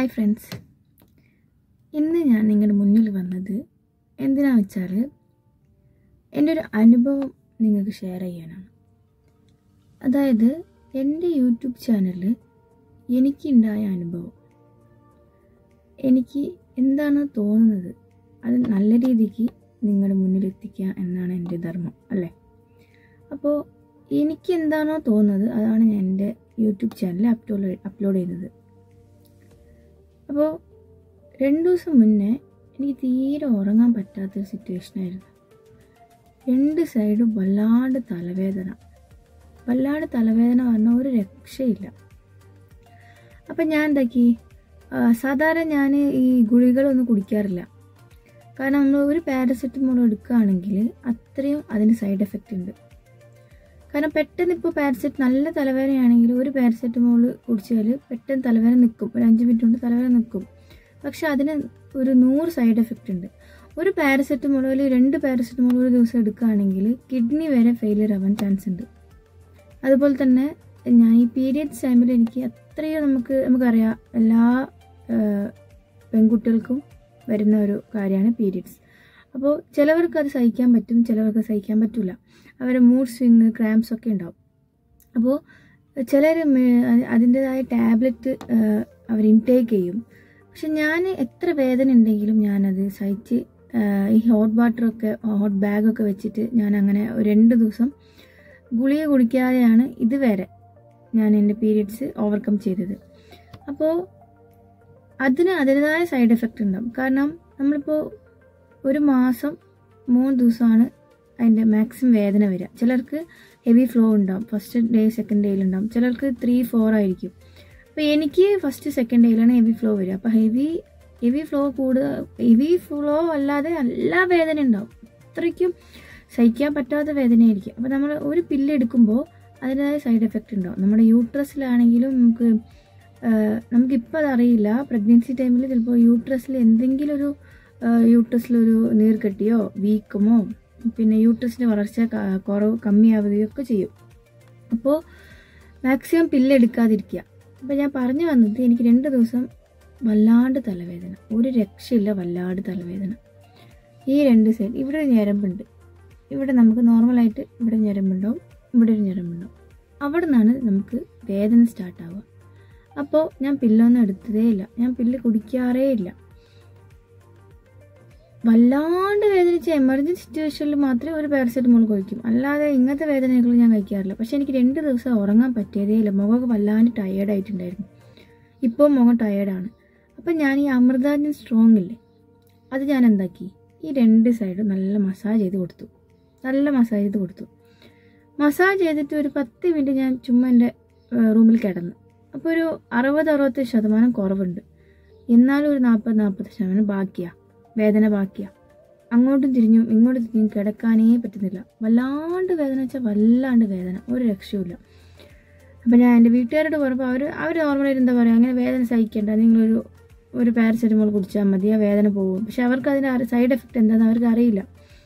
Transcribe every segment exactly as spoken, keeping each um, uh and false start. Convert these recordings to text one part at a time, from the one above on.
friends. ഇന്ന് ഞാൻ നിങ്ങളുടെ മുന്നിൽ വന്നത് എന്തിനാണെന്ന് വെച്ചാൽ എൻ്റെ ഒരു അനുഭവം നിങ്ങൾക്ക് ഷെയർ ചെയ്യാനാണ്. അതായത് എൻ്റെ യൂട്യൂബ് ചാനലിൽ എനിക്കുണ്ടായ അനുഭവം, എനിക്ക് എന്താണ് തോന്നുന്നത് അത് നല്ല രീതിക്ക് നിങ്ങളുടെ മുന്നിൽ എത്തിക്കുക എന്നാണ് എൻ്റെ ധർമ്മം, അല്ലേ? അപ്പോൾ എനിക്ക് എന്താണോ തോന്നുന്നത് അതാണ് ഞാൻ എൻ്റെ യൂട്യൂബ് ചാനലിൽ അപ്ലോഡ് അപ്ലോഡ് ചെയ്യുന്നത്. അപ്പോൾ രണ്ട് ദിവസം മുന്നേ എനിക്ക് തീരെ ഉറങ്ങാൻ പറ്റാത്തൊരു സിറ്റുവേഷനായിരുന്നു. രണ്ട് സൈഡും വല്ലാണ്ട് തലവേദന വല്ലാണ്ട് തലവേദന പറഞ്ഞാൽ ഒരു രക്ഷയില്ല. അപ്പം ഞാൻ എന്താക്കി, സാധാരണ ഞാൻ ഈ ഗുളികളൊന്നും കുടിക്കാറില്ല. കാരണം നമ്മൾ ഒരു പാരസെറ്റമോൾ എടുക്കുകയാണെങ്കിൽ അത്രയും അതിന് സൈഡ് എഫക്റ്റ് ഉണ്ട്. കാരണം പെട്ടെന്ന് ഇപ്പോൾ പാരസെറ്റ് നല്ല തലവേദനയാണെങ്കിൽ ഒരു പാരസെറ്റമോൾ കുടിച്ചാൽ പെട്ടെന്ന് തലവേദന നിൽക്കും, ഒരു അഞ്ച് മിനിറ്റ് കൊണ്ട് തലവേദന നിൽക്കും. പക്ഷെ അതിന് ഒരു നൂറ് സൈഡ് എഫക്റ്റ് ഉണ്ട്. ഒരു പാരസെറ്റമോൾ അല്ലെങ്കിൽ രണ്ട് പാരസെറ്റമോൾ ഒരു ദിവസം എടുക്കുകയാണെങ്കിൽ കിഡ്നി വരെ ഫെയിലിയർ ആവാൻ ചാൻസ് ഉണ്ട്. അതുപോലെ തന്നെ ഞാൻ ഈ പീരിയഡ്സ് ടൈമിൽ എനിക്ക് അത്രയും നമുക്ക് നമുക്കറിയാം എല്ലാ പെൺകുട്ടികൾക്കും വരുന്ന ഒരു കാര്യമാണ് പീരിയഡ്സ്. അപ്പോൾ ചിലവർക്ക് അത് സഹിക്കാൻ പറ്റും, ചിലവർക്ക് സഹിക്കാൻ പറ്റില്ല. അവരുടെ മൂഡ് സ്വിങ്, ക്രാംസ് ഒക്കെ ഉണ്ടാവും. അപ്പോൾ ചിലർ അതിൻ്റെതായ ടാബ്ലറ്റ് അവർ ഇൻടേക്ക് ചെയ്യും. പക്ഷെ ഞാൻ എത്ര വേദന ഉണ്ടെങ്കിലും ഞാനത് സഹിച്ച് ഈ ഹോട്ട് വാട്ടറൊക്കെ ഹോട്ട് ബാഗൊക്കെ വെച്ചിട്ട് ഞാൻ അങ്ങനെ രണ്ട് ദിവസം ഗുളിക കുടിക്കാതെയാണ് ഇതുവരെ ഞാൻ എൻ്റെ പീരിയഡ്സ് ഓവർകം ചെയ്തത്. അപ്പോൾ അതിന് അതിൻ്റെതായ സൈഡ് എഫക്റ്റ് ഉണ്ടാവും. കാരണം നമ്മളിപ്പോൾ ഒരു മാസം മൂന്ന് ദിവസമാണ് അതിൻ്റെ മാക്സിമം വേദന വരിക. ചിലർക്ക് ഹെവി ഫ്ലോ ഉണ്ടാവും, ഫസ്റ്റ് ഡേ സെക്കൻഡ് ഡേയിലുണ്ടാവും. ചിലർക്ക് ത്രീ ഫോർ ആയിരിക്കും. അപ്പോൾ എനിക്ക് ഫസ്റ്റ് സെക്കൻഡ് ഡേയിലാണ് ഹെവി ഫ്ലോ വരിക. അപ്പോൾ ഹെവി ഹെവി ഫ്ലോ കൂടുതൽ ഹെവി ഫ്ലോ അല്ലാതെ എല്ലാ വേദന ഉണ്ടാവും, അത്രയ്ക്കും സഹിക്കാൻ പറ്റാത്ത വേദനയായിരിക്കും. അപ്പോൾ നമ്മൾ ഒരു പില്ല് എടുക്കുമ്പോൾ അതിൻ്റെതായ സൈഡ് എഫക്റ്റ് ഉണ്ടാവും. നമ്മുടെ യൂട്രസിലാണെങ്കിലും നമുക്ക് നമുക്കിപ്പോൾ അതറിയില്ല, പ്രഗ്നൻസി ടൈമിൽ ചിലപ്പോൾ യൂട്രസിൽ എന്തെങ്കിലും ഒരു യൂട്രസിലൊരു നീർക്കെട്ടിയോ വീക്കമോ പിന്നെ യൂട്രസിൻ്റെ വളർച്ച കുറവ് കമ്മിയാവുകയോ ഒക്കെ ചെയ്യും. അപ്പോൾ മാക്സിമം പില്ലെടുക്കാതിരിക്കുക. അപ്പോൾ ഞാൻ പറഞ്ഞു വന്നത്, എനിക്ക് രണ്ട് ദിവസം വല്ലാണ്ട് തലവേദന, ഒരു രക്ഷയില്ല, വല്ലാണ്ട് തലവേദന. ഈ രണ്ട് സൈഡ് ഇവിടെ ഒരു ഞരമ്പുണ്ട്, ഇവിടെ നമുക്ക് നോർമലായിട്ട് ഇവിടെ ഞരമ്പുണ്ടാവും, ഇവിടെ ഒരു ഞരമ്പുണ്ടാവും. അവിടെ നിന്നാണ് നമുക്ക് വേദന സ്റ്റാർട്ടാവുക. അപ്പോൾ ഞാൻ പില്ലൊന്നും എടുത്തതേ ഇല്ല, ഞാൻ പില്ല് കുടിക്കാറേ ഇല്ല. വല്ലാണ്ട് വേദനിച്ച എമർജൻസി സിറ്റുവേഷനിൽ മാത്രമേ ഒരു പാരസെറ്റമോൾ കഴിക്കും, അല്ലാതെ ഇങ്ങനത്തെ വേദനകൾ ഞാൻ കഴിക്കാറില്ല. പക്ഷെ എനിക്ക് രണ്ട് ദിവസം ഉറങ്ങാൻ പറ്റിയതേ ഇല്ല. മുഖമൊക്കെ വല്ലാണ്ട് ടയേർഡായിട്ടുണ്ടായിരുന്നു. ഇപ്പോൾ മുഖം ടയേർഡാണ്. അപ്പം ഞാൻ ഈ അമൃതാഞ്ജൻ സ്ട്രോങ് ഇല്ലേ, അത് ഞാൻ എന്താക്കി, ഈ രണ്ട് സൈഡും നല്ല മസാജ് ചെയ്ത് കൊടുത്തു. നല്ല മസാജ് ചെയ്ത് കൊടുത്തു. മസാജ് ചെയ്തിട്ട് ഒരു പത്ത് മിനിറ്റ് ഞാൻ ചുമ്മാ എൻ്റെ റൂമിൽ കിടന്നു. അപ്പോൾ ഒരു അറുപത് അറുപത്തി ശതമാനം കുറവുണ്ട്. എന്നാലും ഒരു നാൽപ്പത് നാൽപ്പത് ശതമാനം ബാക്കിയാണ്, വേദന ബാക്കിയാണ്. അങ്ങോട്ടും തിരിഞ്ഞും ഇങ്ങോട്ടും തിരിഞ്ഞും കിടക്കാനേ പറ്റുന്നില്ല. വല്ലാണ്ട് വേദന വെച്ചാൽ വല്ലാണ്ട് വേദന, ഒരു രക്ഷയുമില്ല. അപ്പം ഞാൻ എൻ്റെ വീട്ടുകാരോട് പറഞ്ഞപ്പോൾ അവർ അവർ നോർമലായിട്ട് എന്താ പറയുക, അങ്ങനെ വേദന സഹിക്കേണ്ട, നിങ്ങളൊരു ഒരു പാരസെറ്റമോൾ കുടിച്ചാൽ മതി, ആ വേദന പോകും. പക്ഷെ അവർക്ക് അതിൻ്റെ സൈഡ് എഫക്റ്റ് എന്താണെന്ന് അവർക്ക് അറിയില്ല.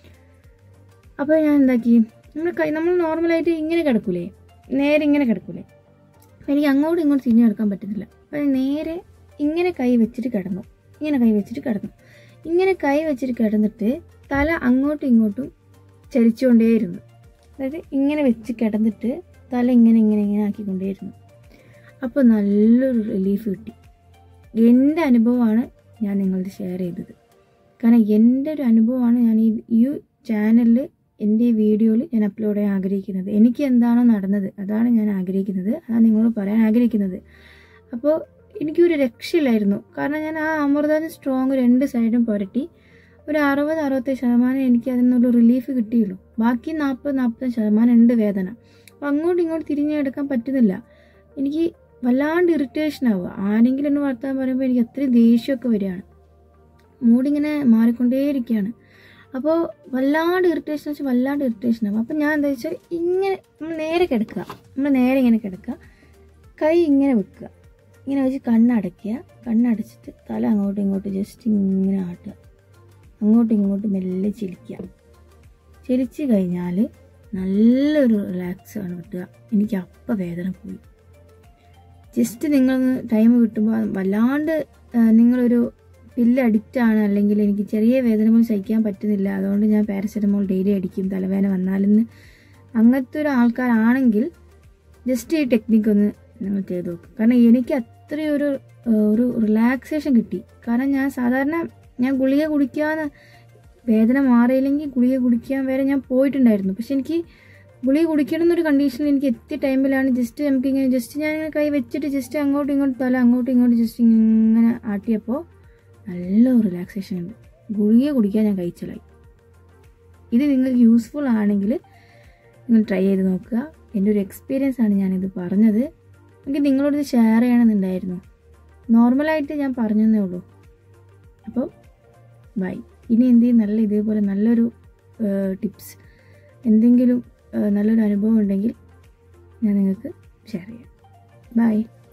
അപ്പോൾ ഞാൻ എന്താക്കി, നമ്മൾ കൈ നമ്മൾ നോർമലായിട്ട് ഇങ്ങനെ കിടക്കൂലേ, നേരെ ഇങ്ങനെ കിടക്കൂലേ, അപ്പം എനിക്ക് അങ്ങോട്ടും ഇങ്ങോട്ടും തിരിഞ്ഞു കിടക്കാൻ പറ്റുന്നില്ല. അപ്പം നേരെ ഇങ്ങനെ കൈ വെച്ചിട്ട് കിടന്നു, ഇങ്ങനെ കൈ വെച്ചിട്ട് കിടന്നു. ഇങ്ങനെ കൈ വെച്ചിട്ട് കിടന്നിട്ട് തല അങ്ങോട്ടും ഇങ്ങോട്ടും ചലിച്ചുകൊണ്ടേയിരുന്നു. അതായത് ഇങ്ങനെ വെച്ച് കിടന്നിട്ട് തല ഇങ്ങനെ ഇങ്ങനെ ഇങ്ങനെ ആക്കിക്കൊണ്ടേയിരുന്നു. അപ്പോൾ നല്ലൊരു റിലീഫ് കിട്ടി. എൻ്റെ അനുഭവമാണ് ഞാൻ നിങ്ങളോട് ഷെയർ ചെയ്തത്. കാരണം എൻ്റെ ഒരു അനുഭവമാണ് ഞാൻ ഈ ഈ ചാനലിൽ എൻ്റെ ഈ വീഡിയോയിൽ ഞാൻ അപ്ലോഡ് ചെയ്യാൻ ആഗ്രഹിക്കുന്നത്. എനിക്ക് എന്താണോ നടന്നത് അതാണ് ഞാൻ ആഗ്രഹിക്കുന്നത്, അതാണ് നിങ്ങളോട് പറയാൻ ആഗ്രഹിക്കുന്നത്. അപ്പോൾ എനിക്കൊരു രക്ഷയില്ലായിരുന്നു. കാരണം ഞാൻ ആ അമൃതാഞ്ജൻ സ്ട്രോങ് രണ്ട് സൈഡും പുരട്ടി ഒരു അറുപത് അറുപത്തേഴ് ശതമാനം എനിക്ക് അതിനൊരു റിലീഫ് കിട്ടിയുള്ളൂ. ബാക്കി നാൽപ്പത് നാൽപ്പത് ശതമാനം ഉണ്ട് വേദന. അപ്പോൾ അങ്ങോട്ടും ഇങ്ങോട്ടും തിരിഞ്ഞെടുക്കാൻ പറ്റുന്നില്ല. എനിക്ക് വല്ലാണ്ട് ഇറിറ്റേഷൻ ആവുക. ആരെങ്കിലും എന്നെ വർത്താൻ പറയുമ്പോൾ എനിക്ക് അത്രയും ദേഷ്യമൊക്കെ വരികയാണ്, മൂഡിങ്ങനെ മാറിക്കൊണ്ടേയിരിക്കുകയാണ്. അപ്പോൾ വല്ലാണ്ട് ഇറിറ്റേഷൻ വെച്ചാൽ വല്ലാണ്ട് ഇറിറ്റേഷൻ ആവും. അപ്പം ഞാൻ എന്താ വെച്ചാൽ ഇങ്ങനെ നമ്മൾ നേരെ കിടക്കുക, നമ്മൾ നേരെ ഇങ്ങനെ കിടക്കുക, കൈ ഇങ്ങനെ വെക്കുക, ഇങ്ങനെ വെച്ച് കണ്ണടയ്ക്കുക, കണ്ണടച്ചിട്ട് തല അങ്ങോട്ടും ഇങ്ങോട്ടും ജസ്റ്റ് ഇങ്ങനെ ആട്ടുക, അങ്ങോട്ടും ഇങ്ങോട്ടും മെല്ലെ ചിരിക്കുക. ചിരിച്ച് കഴിഞ്ഞാൽ നല്ലൊരു റിലാക്സ് ആണ് കിട്ടുക. എനിക്ക് അപ്പം വേദന പോയി. ജസ്റ്റ് നിങ്ങൾ ടൈം കിട്ടുമ്പോൾ വല്ലാണ്ട് നിങ്ങളൊരു പില്ല് അഡിക്റ്റ് ആണ്, അല്ലെങ്കിൽ എനിക്ക് ചെറിയ വേദന പോലും സഹിക്കാൻ പറ്റുന്നില്ല, അതുകൊണ്ട് ഞാൻ പാരസെറ്റമോൾ ഡെയിലി അടിക്കും തലവേദന വന്നാലെന്ന് അങ്ങനത്തെ ഒരു ആൾക്കാരാണെങ്കിൽ ജസ്റ്റ് ഈ ടെക്നിക്ക് ഒന്ന് നിങ്ങൾ ചെയ്ത് നോക്കും. കാരണം എനിക്ക് അത്രയൊരു ഒരു റിലാക്സേഷൻ കിട്ടി. കാരണം ഞാൻ സാധാരണ ഞാൻ ഗുളിക കുടിക്കാന്ന് വേദന മാറിയില്ലെങ്കിൽ ഗുളിക കുടിക്കാൻ വരെ ഞാൻ പോയിട്ടുണ്ടായിരുന്നു. പക്ഷെ എനിക്ക് ഗുളിക കുടിക്കണം എന്നൊരു കണ്ടീഷനിൽ എനിക്ക് എത്തിയ ടൈമിലാണ് ജസ്റ്റ് നമുക്കിങ്ങനെ ജസ്റ്റ് ഞാൻ ഇങ്ങനെ കൈ വെച്ചിട്ട് ജസ്റ്റ് അങ്ങോട്ടും ഇങ്ങോട്ടും തല അങ്ങോട്ടും ഇങ്ങോട്ടും ജസ്റ്റ് ഇങ്ങനെ ആട്ടിയപ്പോൾ നല്ല റിലാക്സേഷൻ ഉണ്ട്. ഗുളിക കുടിക്കാൻ ഞാൻ കഴിച്ചലായി. ഇത് നിങ്ങൾക്ക് യൂസ്ഫുൾ ആണെങ്കിൽ നിങ്ങൾ ട്രൈ ചെയ്ത് നോക്കുക. എൻ്റെ ഒരു എക്സ്പീരിയൻസ് ആണ് ഞാനിത് പറഞ്ഞത്. എനിക്ക് നിങ്ങളോട് ഇത് ഷെയർ ചെയ്യണമെന്നുണ്ടായിരുന്നു. നോർമലായിട്ട് ഞാൻ പറഞ്ഞതേ ഉള്ളൂ. അപ്പോൾ ബൈ. ഇനി എന്തെങ്കിലും നല്ല ഇതേപോലെ നല്ലൊരു ടിപ്സ് എന്തെങ്കിലും നല്ലൊരു അനുഭവം ഉണ്ടെങ്കിൽ ഞാൻ നിങ്ങൾക്ക് ഷെയർ ചെയ്യാം. ബൈ.